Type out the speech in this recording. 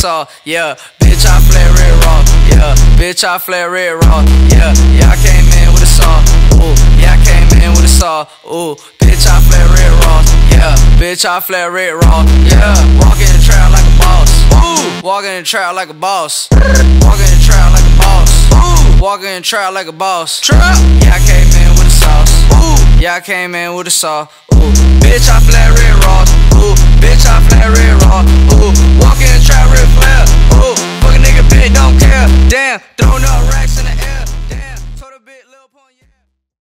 saw. Yeah, bitch, I flat red raw. Yeah, bitch, I flat red raw. Yeah, I came in with a saw. Ooh, yeah, I came in with a saw. Ooh, bitch, I flat red raw. Yeah, bitch, I flat red raw. Yeah, walk in the trap like a boss. Ooh, walk in the trap like a boss. Walk in the trap like a boss. Ooh, walk in the trap like a boss. Trap. Yeah, I came in with a sauce. Ooh, yeah, I came in with a saw. Ooh, bitch, I flat red raw. Ooh, bitch, I flat red raw. Ooh, walk in the trap red flare. Ooh, fuck a nigga bitch, don't care. Damn, don't